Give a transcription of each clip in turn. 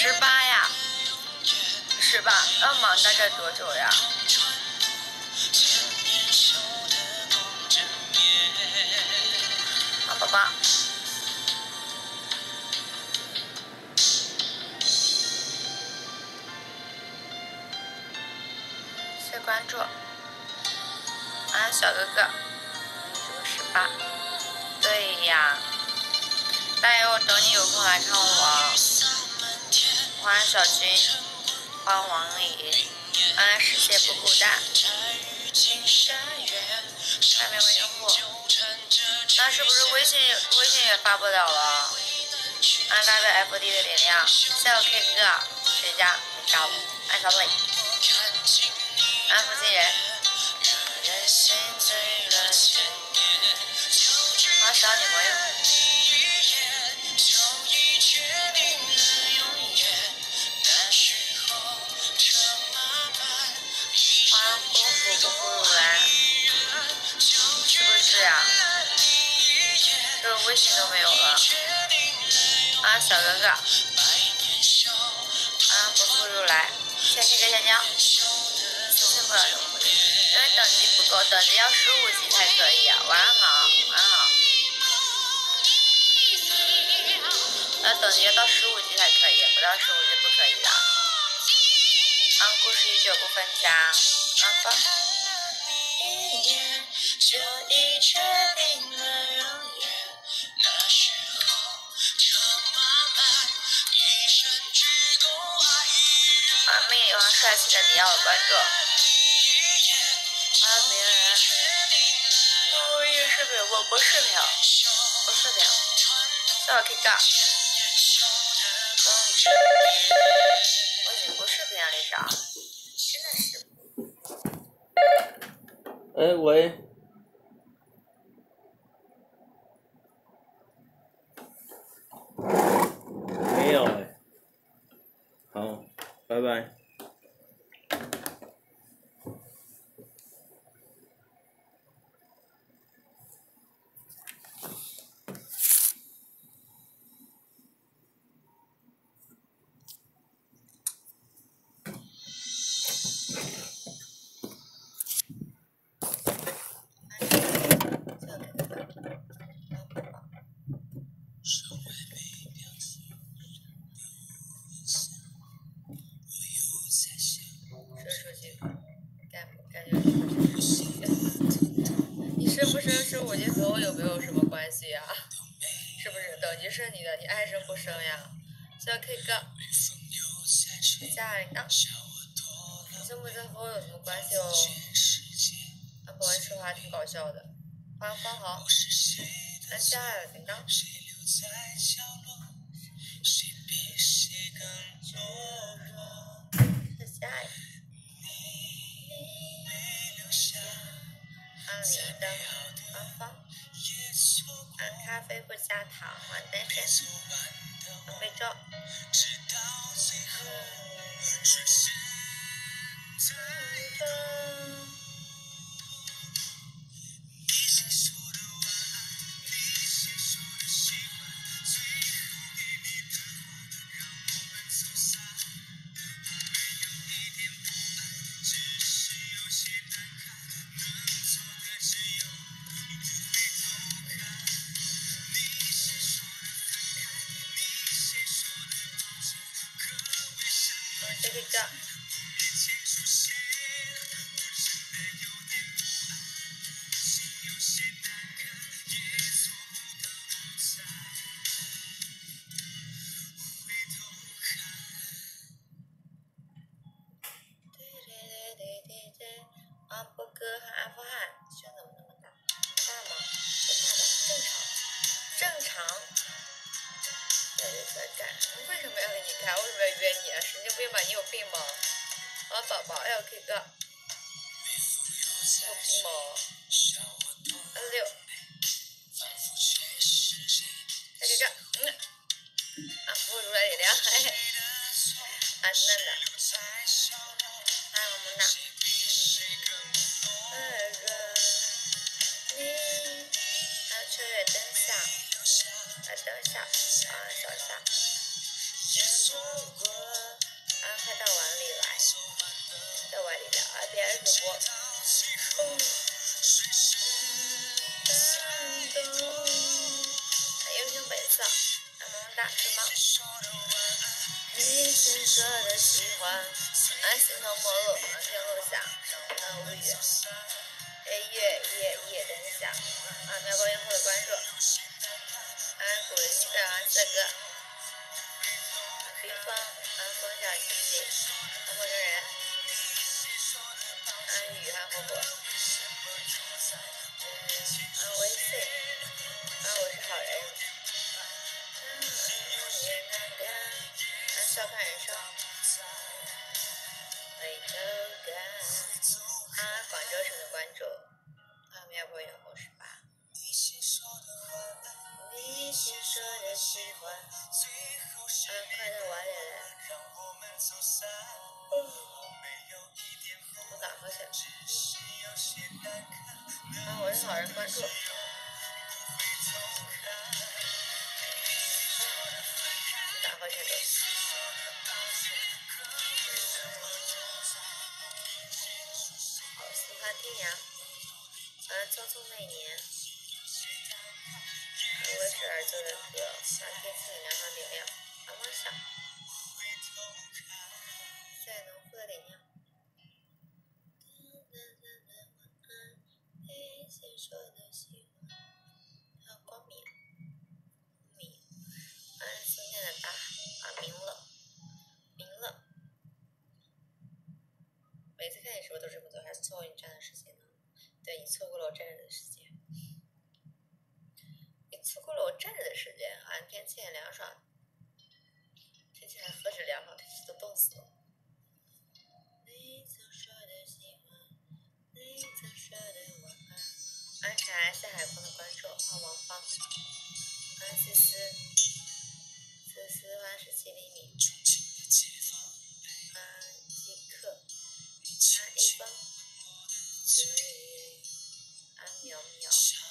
18呀，18，要忙大概多久呀？8宝宝，谢关注。啊，小哥哥，这个18，对呀。大爷，我等你有空来看我。欢迎小军，欢迎王李，欢迎世界不孤单。还没有用户，那是不是微信也发不了了？按大概 FD 的点亮，谢我 K 哥，谁家？你加我，按小磊，按附近人。我找女朋友。功夫不负如来，是不是呀？这个微信都没有了。啊，小哥哥，不负如来，先这个香蕉，不了什么，因为等级不够，等级要15级才可以呀。晚上好，晚上好。等级要到15级才可以，不到15级不可以的。故事依旧不分家。放。妹有帅气的你要我关注。没人。我也视频，我不视频，不视频。叫我 K 哥。微信不视频啊，丽莎。真的是。 哎喂。没有哎。好，拜拜。 你升不升15级和我有没有什么关系呀？是不是等级是你的，你爱升不升呀？小 K 哥，加铃铛，升不升和我有什么关系哦？不会说话挺搞笑的。欢迎方豪，加铃铛。下一个。铃铛，方，咖啡不加糖，单身，非洲。这个。波哥和阿富汗胸怎么那么大？大吗？不大吧，正常。为什么要给你开？为什么要约你啊？神经病吧？你有病吗？宝宝，哎呦 K 哥，有病吗？6，K 哥，不如来点亮，嘿嘿，嫩的，么么哒。秋月灯下，灯下，小夏。 快到碗里来，到碗里了啊！别人主播，英雄本色，么么哒，什么？你先说的喜欢，心头陌路，天路下，无语。夜灯下，苗宝用户的关注，古人的四哥，冰封，风小琪琪，陌生人，雨汉火火，微信，我是好人，笑看人生，回头看，广州城的关注，苗宝用户18。你先说的喜欢，快到碗里来，我打回去。我是好人，关注。打回去的。好，喜欢天涯。匆匆那年。为事而做的歌，天气凉爽点亮，阳光下，在农夫的脸上。先说的喜欢，光明，今天的大，明了。每次看你是不是都这么做，还是错过你站的时间呢？对，你错过了我站着的时间。错过了我站着的时间，天气很凉爽，天气还何止凉爽，天气都冻死了。你曾说的喜欢，你曾说的晚安。安柴夏海峰的关注，王芳，思思17厘米，即刻，一峰，苗苗。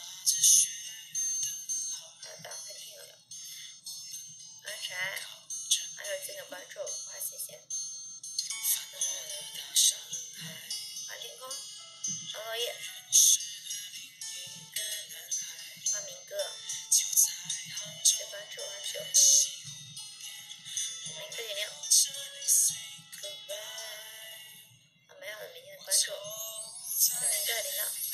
打开听友聊，安柴，还有记得关注，谢谢。天空，落叶，明哥，谢关注久，明哥点亮，没有明天的关注，明哥领到。